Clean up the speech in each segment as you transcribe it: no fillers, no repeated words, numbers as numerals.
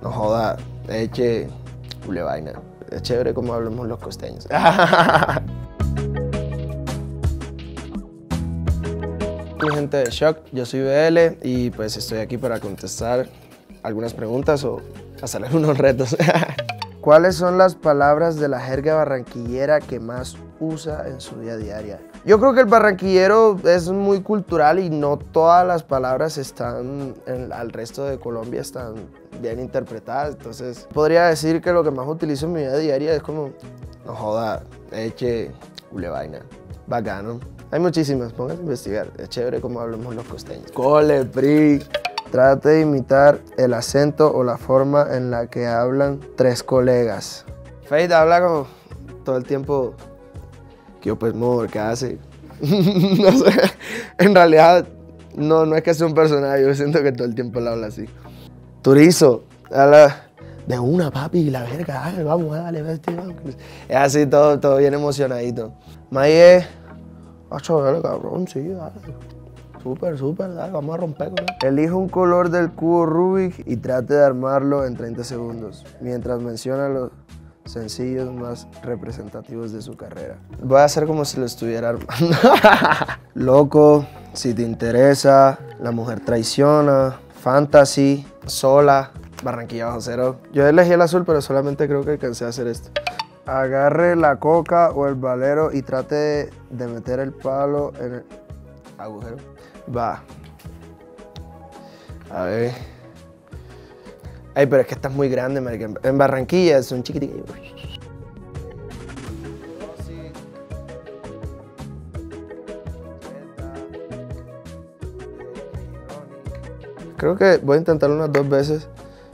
No joda, eche, hule vaina. Es chévere como hablamos los costeños. Mi gente de Shock, yo soy BL y pues estoy aquí para contestar algunas preguntas o hacerles unos retos. ¿Cuáles son las palabras de la jerga barranquillera que más usa en su vida diaria? Yo creo que el barranquillero es muy cultural y no todas las palabras están al resto de Colombia están bien interpretadas. Entonces, podría decir que lo que más utilizo en mi vida diaria es como, no joda, eche, hule vaina, bacano. Hay muchísimas, pónganse a investigar. Es chévere como hablamos los costeños. Cole, pri. Trate de imitar el acento o la forma en la que hablan tres colegas. Fade habla como todo el tiempo. Que yo pues modo, ¿qué hace? No sé. En realidad, no es que sea un personaje. Yo siento que todo el tiempo él habla así. Turizo habla de una, papi, la verga. Ay, vamos, dale, vete, vamos. Es así, todo bien emocionadito. Maye, acho, dale, cabrón, sí, dale. Súper, dale, vamos a romper con él. Elija un color del cubo Rubik y trate de armarlo en 30 segundos, mientras menciona los sencillos más representativos de su carrera. Voy a hacer como si lo estuviera armando. Loco, si te interesa, La mujer traiciona, Fantasy, Sola, Barranquilla bajo cero. Yo elegí el azul, pero solamente creo que alcancé a hacer esto. Agarre la coca o el valero y trate de meter el palo en el agujero. Va. A ver. Ay, pero es que esta es muy grande, marica. En Barranquilla son chiquititos. Creo que voy a intentarlo unas 2 veces.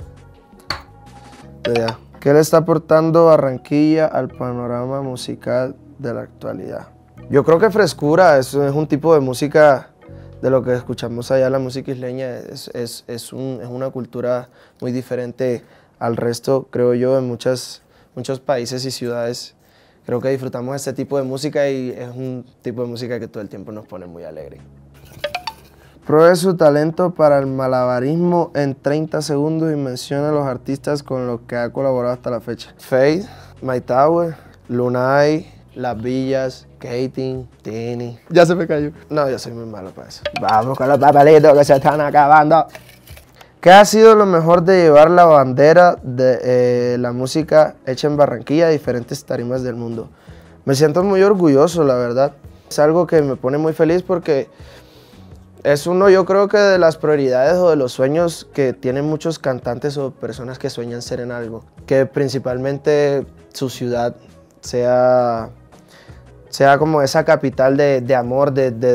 Ya. ¿Qué le está aportando Barranquilla al panorama musical de la actualidad? Yo creo que frescura, es un tipo de música de lo que escuchamos allá, la música isleña, es una cultura muy diferente al resto, creo yo, en muchos países y ciudades. Creo que disfrutamos este tipo de música y es un tipo de música que todo el tiempo nos pone muy alegre. Pruebe su talento para el malabarismo en 30 segundos y menciona a los artistas con los que ha colaborado hasta la fecha. Fade, My Tower, Lunay, Las Villas, Kating, Tini. Ya se me cayó. No, yo soy muy malo para eso. Vamos con los papelitos que se están acabando. ¿Qué ha sido lo mejor de llevar la bandera de la música hecha en Barranquilla a diferentes tarimas del mundo? Me siento muy orgulloso, la verdad. Es algo que me pone muy feliz porque es uno, yo creo que de las prioridades o de los sueños que tienen muchos cantantes o personas que sueñan ser en algo. Que principalmente su ciudad sea como esa capital de amor,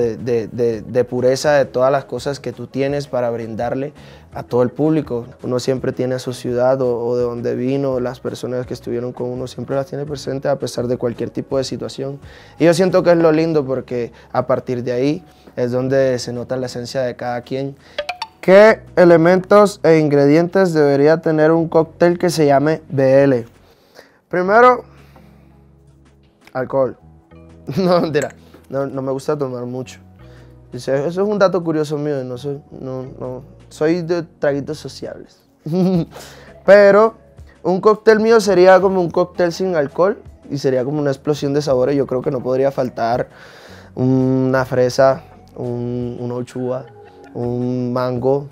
de pureza, de todas las cosas que tú tienes para brindarle a todo el público. Uno siempre tiene a su ciudad o de donde vino, las personas que estuvieron con uno, siempre las tiene presentes a pesar de cualquier tipo de situación. Y yo siento que es lo lindo porque a partir de ahí es donde se nota la esencia de cada quien. ¿Qué elementos e ingredientes debería tener un cóctel que se llame BL? Primero, alcohol. No, mentira. No me gusta tomar mucho. Eso es un dato curioso mío. Soy de traguitos sociables. Pero un cóctel mío sería como un cóctel sin alcohol y sería como una explosión de sabores. Yo creo que no podría faltar una fresa, una uchuva, un mango,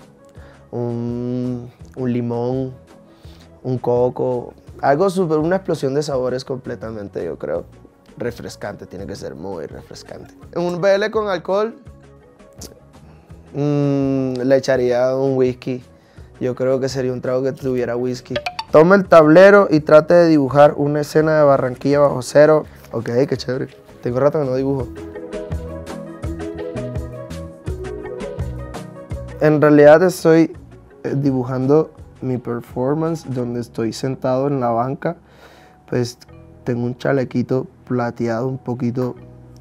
un limón, un coco. Algo súper, una explosión de sabores completamente, yo creo. Refrescante, tiene que ser muy refrescante. Un BL con alcohol, le echaría un whisky. Yo creo que sería un trago que tuviera whisky. Tome el tablero y trate de dibujar una escena de Barranquilla bajo cero. Ok, qué chévere. Tengo rato que no dibujo. En realidad estoy dibujando mi performance donde estoy sentado en la banca. Pues tengo un chalequito plateado un poquito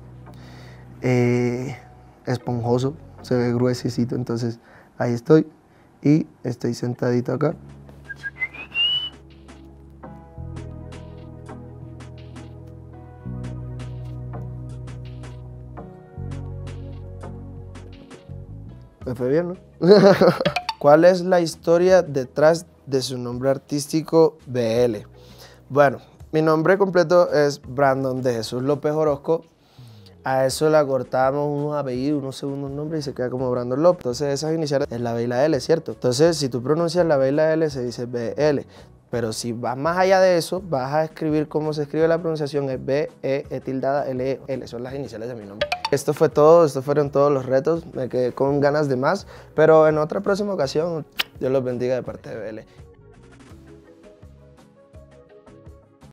esponjoso, se ve gruesecito, entonces ahí estoy y estoy sentadito acá. Me fue bien, ¿no? ¿Cuál es la historia detrás de su nombre artístico BL. Bueno, mi nombre completo es Brandon de Jesús López Orozco. A eso le acortamos unos apellidos, unos segundos nombres y se queda como Brandon López. Entonces esas iniciales es la B y la L, ¿cierto? Entonces si tú pronuncias la B y la L se dice BL. Pero si vas más allá de eso, vas a escribir como se escribe la pronunciación, es B-E-L-L. Son las iniciales de mi nombre. Esto fue todo, estos fueron todos los retos. Me quedé con ganas de más, pero en otra próxima ocasión, Dios los bendiga de parte de BL.